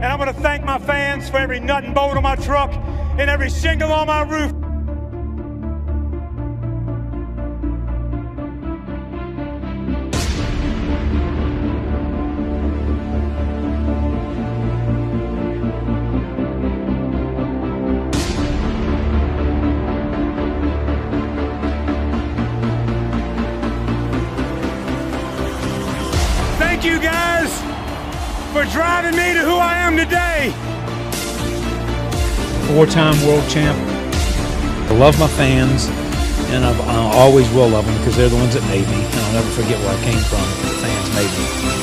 And I'm going to thank my fans for every nut and bolt on my truck and every shingle on my roof. Thank you guys for driving me to who I am today. Four-time world champ. I love my fans, and I always will love them because they're the ones that made me, and I'll never forget where I came from. The fans made me.